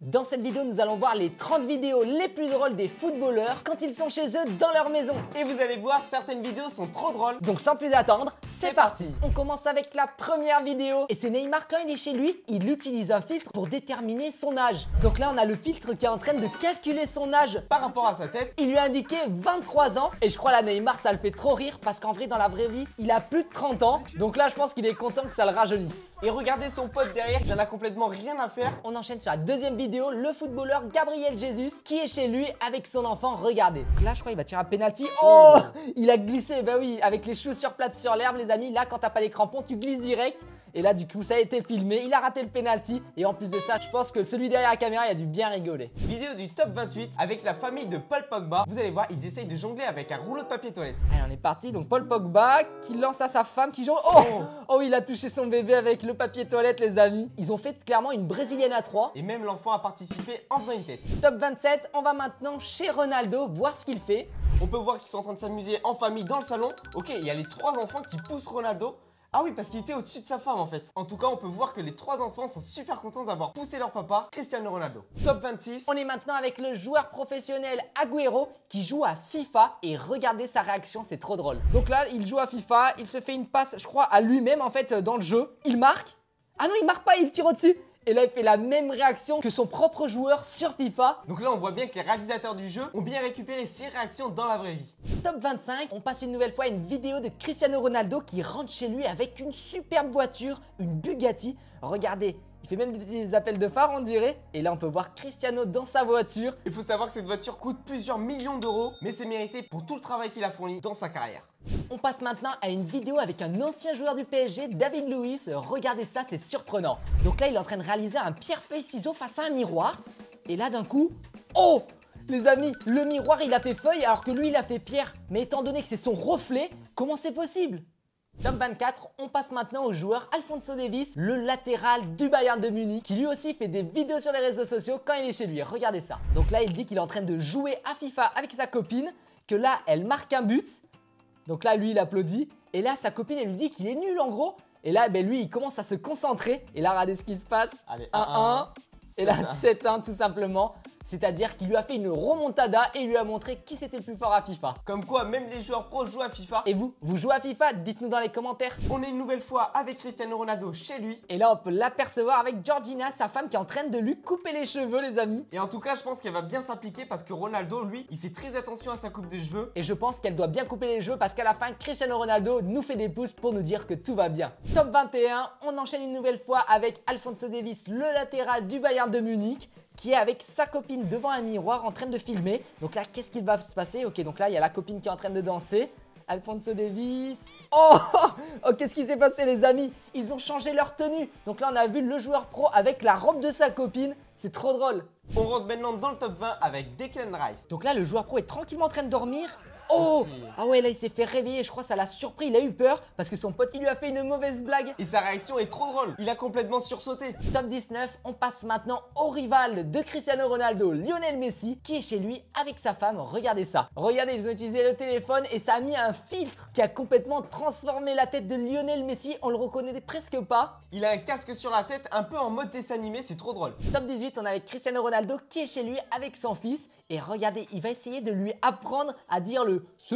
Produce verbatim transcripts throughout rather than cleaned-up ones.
Dans cette vidéo, nous allons voir les trente vidéos les plus drôles des footballeurs quand ils sont chez eux dans leur maison. Et vous allez voir, certaines vidéos sont trop drôles. Donc sans plus attendre, c'est parti. On commence avec la première vidéo. Et c'est Neymar, quand il est chez lui, il utilise un filtre pour déterminer son âge. Donc là, on a le filtre qui est en train de calculer son âge par rapport à sa tête. Il lui a indiqué vingt-trois ans. Et je crois là, Neymar, ça le fait trop rire parce qu'en vrai, dans la vraie vie, il a plus de trente ans. Donc là, je pense qu'il est content que ça le rajeunisse. Et regardez son pote derrière, il en a complètement rien à faire. On enchaîne sur la deuxième vidéo. Le footballeur Gabriel Jesus qui est chez lui avec son enfant. Regardez. Donc là, je crois qu'il va tirer un penalty. Oh, il a glissé. Bah oui, avec les chaussures plates sur l'herbe, les amis. Là, quand t'as pas les crampons, tu glisses direct. Et là, du coup, ça a été filmé. Il a raté le penalty. Et en plus de ça, je pense que celui derrière la caméra, il a dû bien rigoler. Vidéo du top vingt-huit avec la famille de Paul Pogba. Vous allez voir, ils essayent de jongler avec un rouleau de papier toilette. Allez, on est parti. Donc, Paul Pogba qui lance à sa femme qui jongle. Oh, oh, il a touché son bébé avec le papier toilette, les amis. Ils ont fait clairement une brésilienne à trois. Et même l'enfant a participé en faisant une tête. Top vingt-sept, on va maintenant chez Ronaldo voir ce qu'il fait. On peut voir qu'ils sont en train de s'amuser en famille dans le salon. Ok, il y a les trois enfants qui poussent Ronaldo. Ah oui, parce qu'il était au-dessus de sa femme en fait. En tout cas, on peut voir que les trois enfants sont super contents d'avoir poussé leur papa, Cristiano Ronaldo. Top vingt-six. On est maintenant avec le joueur professionnel Agüero qui joue à FIFA et regardez sa réaction, c'est trop drôle. Donc là, il joue à FIFA, il se fait une passe, je crois, à lui-même en fait dans le jeu. Il marque. Ah non, il marque pas, il tire au-dessus. Et là, il fait la même réaction que son propre joueur sur FIFA. Donc là, on voit bien que les réalisateurs du jeu ont bien récupéré ses réactions dans la vraie vie. Top vingt-cinq, on passe une nouvelle fois à une vidéo de Cristiano Ronaldo qui rentre chez lui avec une superbe voiture, une Bugatti. Regardez, il fait même des petits appels de phare, on dirait. Et là, on peut voir Cristiano dans sa voiture. Il faut savoir que cette voiture coûte plusieurs millions d'euros, mais c'est mérité pour tout le travail qu'il a fourni dans sa carrière. On passe maintenant à une vidéo avec un ancien joueur du P S G, David Luiz. Regardez ça, c'est surprenant. Donc là, il est en train de réaliser un pierre-feuille-ciseau face à un miroir. Et là, d'un coup, oh! Les amis, le miroir, il a fait feuille alors que lui, il a fait pierre. Mais étant donné que c'est son reflet, comment c'est possible? Top vingt-quatre, on passe maintenant au joueur Alphonso Davies, le latéral du Bayern de Munich, qui lui aussi fait des vidéos sur les réseaux sociaux quand il est chez lui. Regardez ça. Donc là, il dit qu'il est en train de jouer à FIFA avec sa copine, que là, elle marque un but. Donc là, lui, il applaudit. Et là, sa copine, elle lui dit qu'il est nul en gros. Et là, ben, lui, il commence à se concentrer. Et là, regardez ce qui se passe. Allez, un un. Et là, sept un tout simplement. C'est-à-dire qu'il lui a fait une remontada et il lui a montré qui c'était le plus fort à FIFA. Comme quoi, même les joueurs pros jouent à FIFA. Et vous, vous jouez à FIFA? Dites-nous dans les commentaires. On est une nouvelle fois avec Cristiano Ronaldo chez lui. Et là, on peut l'apercevoir avec Georgina, sa femme, qui est en train de lui couper les cheveux, les amis. Et en tout cas, je pense qu'elle va bien s'appliquer parce que Ronaldo, lui, il fait très attention à sa coupe de cheveux. Et je pense qu'elle doit bien couper les cheveux parce qu'à la fin, Cristiano Ronaldo nous fait des pouces pour nous dire que tout va bien. Top vingt et un, on enchaîne une nouvelle fois avec Alphonso Davies, le latéral du Bayern de Munich, qui est avec sa copine devant un miroir en train de filmer. Donc là, qu'est-ce qu'il va se passer? Ok, donc là, il y a la copine qui est en train de danser. Alphonso Davies. Oh, oh, qu'est-ce qui s'est passé, les amis? Ils ont changé leur tenue. Donc là, on a vu le joueur pro avec la robe de sa copine. C'est trop drôle. On rentre maintenant dans le top vingt avec Declan Rice. Donc là, le joueur pro est tranquillement en train de dormir. Oh, okay. Ah ouais, là il s'est fait réveiller, je crois que ça l'a surpris, il a eu peur parce que son pote il lui a fait une mauvaise blague. Et sa réaction est trop drôle, il a complètement sursauté. Top dix-neuf, on passe maintenant au rival de Cristiano Ronaldo, Lionel Messi, qui est chez lui avec sa femme. Regardez ça. Regardez, ils ont utilisé le téléphone et ça a mis un filtre qui a complètement transformé la tête de Lionel Messi, on le reconnaît presque pas. Il a un casque sur la tête, un peu en mode dessin animé, c'est trop drôle. Top dix-huit, on est avec Cristiano Ronaldo qui est chez lui avec son fils. Et regardez, il va essayer de lui apprendre à dire le si.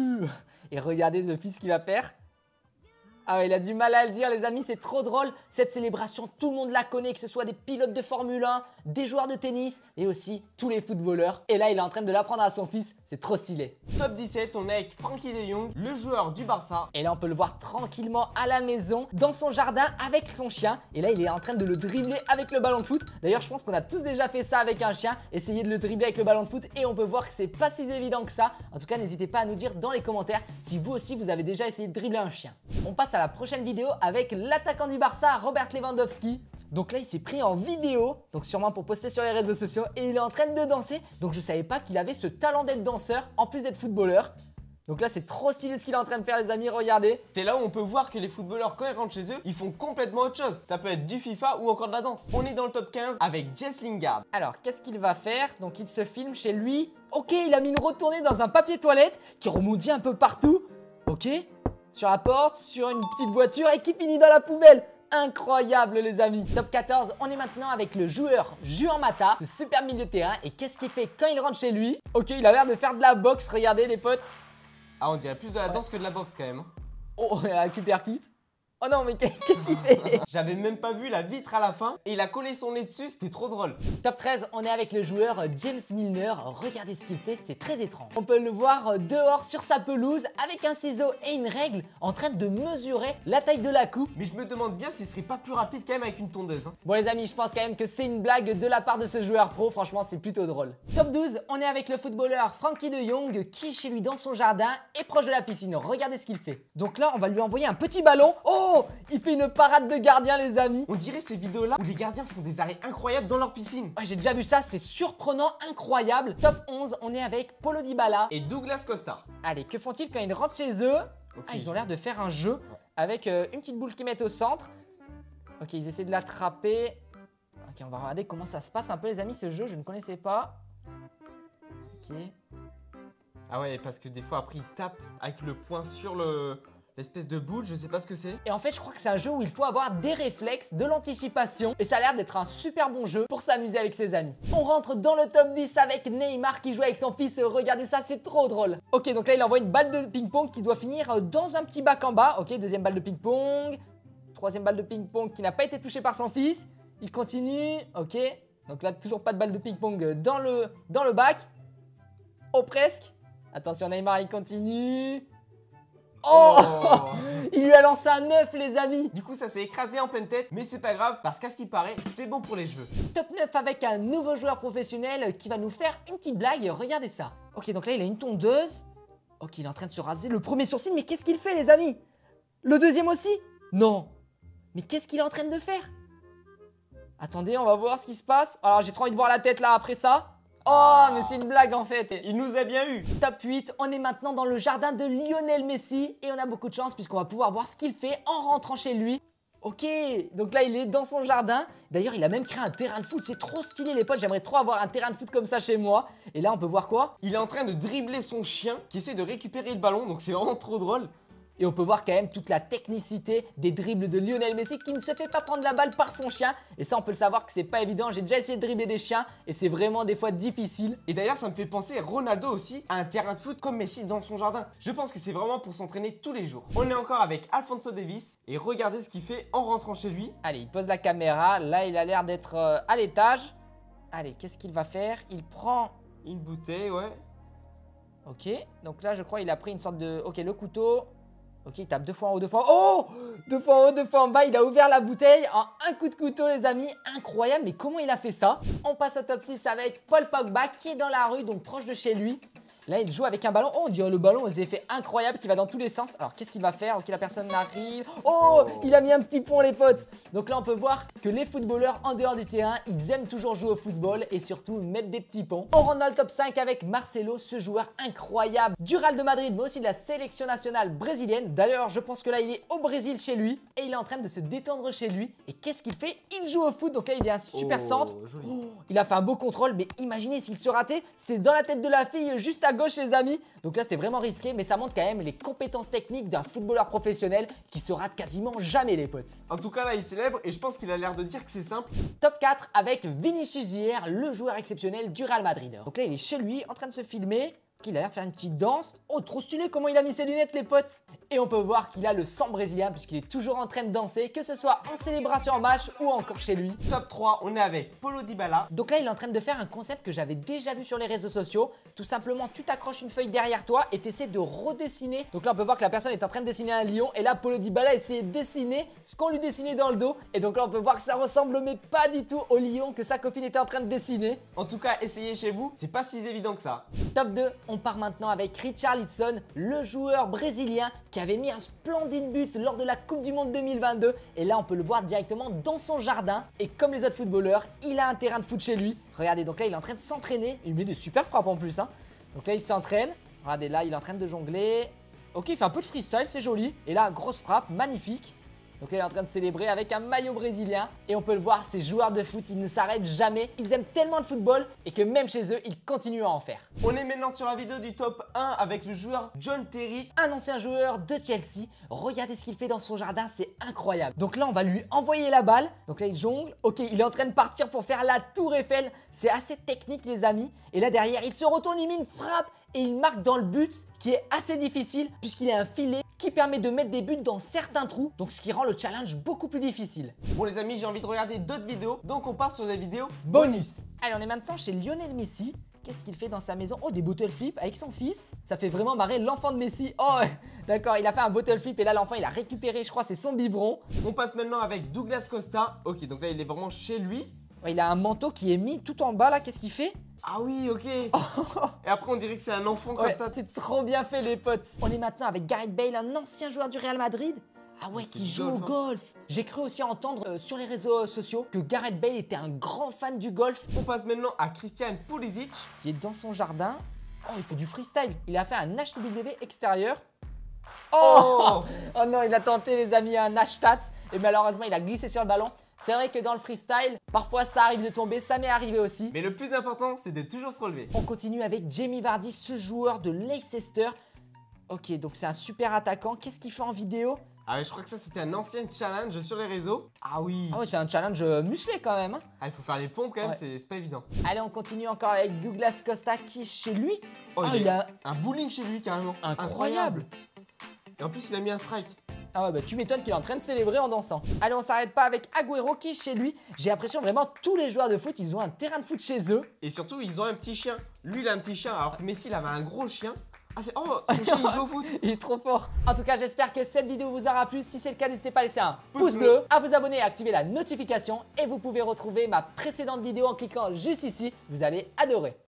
Et regardez le fils qu'il va faire. Ah ouais, il a du mal à le dire, les amis, c'est trop drôle. Cette célébration, tout le monde la connaît, que ce soit des pilotes de Formule un, des joueurs de tennis et aussi tous les footballeurs. Et là, il est en train de l'apprendre à son fils, c'est trop stylé. Top dix-sept, on est avec Frenkie de Jong, le joueur du Barça. Et là, on peut le voir tranquillement à la maison, dans son jardin, avec son chien. Et là, il est en train de le dribbler avec le ballon de foot. D'ailleurs, je pense qu'on a tous déjà fait ça avec un chien, essayer de le dribbler avec le ballon de foot. Et on peut voir que c'est pas si évident que ça. En tout cas, n'hésitez pas à nous dire dans les commentaires si vous aussi, vous avez déjà essayé de dribbler un chien. On passe à la prochaine vidéo avec l'attaquant du Barça, Robert Lewandowski. Donc là, il s'est pris en vidéo, donc sûrement pour poster sur les réseaux sociaux, et il est en train de danser. Donc je savais pas qu'il avait ce talent d'être danseur, en plus d'être footballeur. Donc là, c'est trop stylé ce qu'il est en train de faire, les amis, regardez. C'est là où on peut voir que les footballeurs, quand ils rentrent chez eux, ils font complètement autre chose. Ça peut être du FIFA ou encore de la danse. On est dans le top quinze avec Jess Lingard. Alors, qu'est-ce qu'il va faire? Donc, il se filme chez lui. Ok, il a mis une retournée dans un papier toilette qui rebondit un peu partout. Ok, sur la porte, sur une petite voiture et qui finit dans la poubelle. incroyable les amis. Top quatorze, on est maintenant avec le joueur Juan Mata, ce super milieu de terrain. Et qu'est-ce qu'il fait quand il rentre chez lui? Ok, il a l'air de faire de la boxe, regardez les potes. Ah, on dirait plus de la Ouais. danse que de la boxe quand même. Oh, un uppercut. Oh non, mais qu'est-ce qu'il fait? J'avais même pas vu la vitre à la fin et il a collé son nez dessus, c'était trop drôle. Top treize, on est avec le joueur James Milner. Regardez ce qu'il fait, c'est très étrange. On peut le voir dehors sur sa pelouse avec un ciseau et une règle en train de mesurer la taille de la coupe. Mais je me demande bien s'il serait pas plus rapide quand même avec une tondeuse. Hein. Bon les amis, je pense quand même que c'est une blague de la part de ce joueur pro. Franchement, c'est plutôt drôle. Top douze, on est avec le footballeur Frankie de Jong qui est chez lui dans son jardin et proche de la piscine. Regardez ce qu'il fait. Donc là, on va lui envoyer un petit ballon. Oh, il fait une parade de gardien les amis. On dirait ces vidéos-là où les gardiens font des arrêts incroyables dans leur piscine. Ouais, j'ai déjà vu ça, c'est surprenant, incroyable. Top onze, on est avec Paulo Dybala Et Douglas Costa. Allez, que font-ils quand ils rentrent chez eux? Okay. Ah, ils ont l'air de faire un jeu avec euh, une petite boule qu'ils mettent au centre. Ok, ils essaient de l'attraper. Ok, on va regarder comment ça se passe un peu les amis, ce jeu, je ne connaissais pas. Ok. Ah ouais, parce que des fois après ils tapent avec le poing sur le... l'espèce de boule, je sais pas ce que c'est. Et en fait, je crois que c'est un jeu où il faut avoir des réflexes, de l'anticipation. Et ça a l'air d'être un super bon jeu pour s'amuser avec ses amis. On rentre dans le top dix avec Neymar qui joue avec son fils. Regardez ça, c'est trop drôle. Ok, donc là, il envoie une balle de ping-pong qui doit finir dans un petit bac en bas. Ok, deuxième balle de ping-pong. Troisième balle de ping-pong qui n'a pas été touchée par son fils. Il continue. Ok, donc là, toujours pas de balle de ping-pong dans le, dans le bac. Oh, presque. Attention, Neymar, il continue. Oh, Oh. Il lui a lancé un œuf les amis. Du coup ça s'est écrasé en pleine tête, mais c'est pas grave parce qu'à ce qui paraît, c'est bon pour les cheveux. Top neuf avec un nouveau joueur professionnel qui va nous faire une petite blague. Regardez ça. Ok, donc là il a une tondeuse. Ok, il est en train de se raser le premier sourcil. Mais qu'est-ce qu'il fait les amis? Le deuxième aussi? Non. Mais qu'est-ce qu'il est en train de faire? Attendez, on va voir ce qui se passe. Alors j'ai trop envie de voir la tête là après ça. Oh, mais c'est une blague en fait. Il nous a bien eu. Top huit, on est maintenant dans le jardin de Lionel Messi et on a beaucoup de chance puisqu'on va pouvoir voir ce qu'il fait en rentrant chez lui. Ok, donc là il est dans son jardin. D'ailleurs il a même créé un terrain de foot, c'est trop stylé les potes, j'aimerais trop avoir un terrain de foot comme ça chez moi. Et là on peut voir quoi? Il est en train de dribbler son chien qui essaie de récupérer le ballon, donc c'est vraiment trop drôle. Et on peut voir quand même toute la technicité des dribbles de Lionel Messi qui ne se fait pas prendre la balle par son chien. Et ça on peut le savoir que c'est pas évident, j'ai déjà essayé de dribbler des chiens et c'est vraiment des fois difficile. Et d'ailleurs ça me fait penser Ronaldo aussi à un terrain de foot comme Messi dans son jardin. Je pense que c'est vraiment pour s'entraîner tous les jours. On est encore avec Alphonso Davies et regardez ce qu'il fait en rentrant chez lui. Allez, il pose la caméra, là il a l'air d'être euh, à l'étage. Allez, qu'est-ce qu'il va faire? Il prend... Une bouteille, ouais. Ok, donc là je crois il a pris une sorte de... Ok, le couteau... Ok, il tape deux fois en haut, deux fois en haut. Oh, deux fois en haut, deux fois en bas. Il a ouvert la bouteille en un coup de couteau, les amis. Incroyable, mais comment il a fait ça? On passe au top six avec Paul Pogba qui est dans la rue, donc proche de chez lui. Là, il joue avec un ballon. Oh, on dirait le ballon aux effets incroyables qui va dans tous les sens. Alors, qu'est-ce qu'il va faire? Ok, la personne arrive. Oh, il a mis un petit pont, les potes. Donc là, on peut voir que les footballeurs en dehors du terrain, ils aiment toujours jouer au football et surtout mettre des petits ponts. On rentre dans le top cinq avec Marcelo, ce joueur incroyable du Real de Madrid, mais aussi de la sélection nationale brésilienne. D'ailleurs, je pense que là, il est au Brésil chez lui et il est en train de se détendre chez lui. Et qu'est-ce qu'il fait? Il joue au foot. Donc là, il est un super Oh, centre. joli. Oh, il a fait un beau contrôle, mais imaginez s'il se ratait. C'est dans la tête de la fille, juste à gauche, les amis. Donc là, c'était vraiment risqué, mais ça montre quand même les compétences techniques d'un footballeur professionnel qui se rate quasiment jamais, les potes. En tout cas là il célèbre et je pense qu'il a l'air de dire que c'est simple. Top quatre avec Vinicius Junior, le joueur exceptionnel du Real Madrid. Donc là, il est chez lui en train de se filmer. Il a l'air de faire une petite danse. Oh, trop stylé comment il a mis ses lunettes, les potes. Et on peut voir qu'il a le sang brésilien puisqu'il est toujours en train de danser, que ce soit en célébration en match ou encore chez lui. Top trois, on est avec Paulo Dybala. Donc là, il est en train de faire un concept que j'avais déjà vu sur les réseaux sociaux. Tout simplement, tu t'accroches une feuille derrière toi et tu essaies de redessiner. Donc là, on peut voir que la personne est en train de dessiner un lion. Et là, Paulo Dybala essaie de dessiner ce qu'on lui dessinait dans le dos. Et donc là, on peut voir que ça ressemble mais pas du tout au lion que sa copine était en train de dessiner. En tout cas, essayez chez vous, c'est pas si évident que ça. Top deux, on part maintenant avec Richarlison, le joueur brésilien qui avait mis un splendide but lors de la Coupe du Monde deux mille vingt-deux. Et là, on peut le voir directement dans son jardin. Et comme les autres footballeurs, il a un terrain de foot chez lui. Regardez, donc là, il est en train de s'entraîner. Il met des super frappes en plus. Hein. Donc là, il s'entraîne. Regardez, là, il est en train de jongler. Ok, il fait un peu de freestyle, c'est joli. Et là, grosse frappe, magnifique. Donc là, il est en train de célébrer avec un maillot brésilien. Et on peut le voir, ces joueurs de foot, ils ne s'arrêtent jamais. Ils aiment tellement le football et que même chez eux, ils continuent à en faire. On est maintenant sur la vidéo du top un avec le joueur John Terry. Un ancien joueur de Chelsea. Regardez ce qu'il fait dans son jardin, c'est incroyable. Donc là, on va lui envoyer la balle. Donc là, il jongle. Ok, il est en train de partir pour faire la tour Eiffel. C'est assez technique, les amis. Et là, derrière, il se retourne, il met une frappe et il marque dans le but qui est assez difficile puisqu'il a un filet qui permet de mettre des buts dans certains trous. Donc, ce qui rend le challenge beaucoup plus difficile. Bon, les amis, j'ai envie de regarder d'autres vidéos. Donc, on part sur des vidéos bonus. Allez, on est maintenant chez Lionel Messi. Qu'est-ce qu'il fait dans sa maison? Oh, des bottle flips avec son fils. Ça fait vraiment marrer l'enfant de Messi. Oh, d'accord, il a fait un bottle flip et là, l'enfant, il a récupéré, je crois, c'est son biberon. On passe maintenant avec Douglas Costa. Ok, donc là, il est vraiment chez lui. Oh, il a un manteau qui est mis tout en bas, là. Qu'est-ce qu'il fait? Ah oui, ok. Et après, on dirait que c'est un enfant comme ouais, ça. C'est trop bien fait, les potes. On est maintenant avec Gareth Bale, un ancien joueur du Real Madrid. Ah ouais, qui joue au golf. J'ai cru aussi entendre euh, sur les réseaux sociaux que Gareth Bale était un grand fan du golf. On passe maintenant à Christian Pulisic, qui est dans son jardin. Oh, il fait du freestyle. Il a fait un H W extérieur. Oh, oh, oh non, il a tenté, les amis, un hashtag. Et malheureusement, il a glissé sur le ballon. C'est vrai que dans le freestyle, parfois ça arrive de tomber, ça m'est arrivé aussi. Mais le plus important, c'est de toujours se relever. On continue avec Jamie Vardy, ce joueur de Leicester. Ok, donc c'est un super attaquant. Qu'est-ce qu'il fait en vidéo? Ah ouais, je crois que ça c'était un ancien challenge sur les réseaux. Ah oui. Ah ouais, c'est un challenge musclé quand même. Hein. Ah, il faut faire les pompes quand même, ouais. c'est pas évident. Allez, on continue encore avec Douglas Costa qui est chez lui. Oh, oh il, il a, a un bowling chez lui carrément. Incroyable. Incroyable. Et en plus, il a mis un strike. Ah ouais, bah tu m'étonnes qu'il est en train de célébrer en dansant. Allez, on s'arrête pas avec Agüero qui est chez lui. J'ai l'impression vraiment tous les joueurs de foot, ils ont un terrain de foot chez eux. Et surtout, ils ont un petit chien. Lui, il a un petit chien, alors que Messi, il avait un gros chien. Ah, c'est... Oh, son chien, il joue au foot. Il est trop fort. En tout cas, j'espère que cette vidéo vous aura plu. Si c'est le cas, n'hésitez pas à laisser un pouce, pouce bleu, bleu, à vous abonner et à activer la notification. Et vous pouvez retrouver ma précédente vidéo en cliquant juste ici. Vous allez adorer.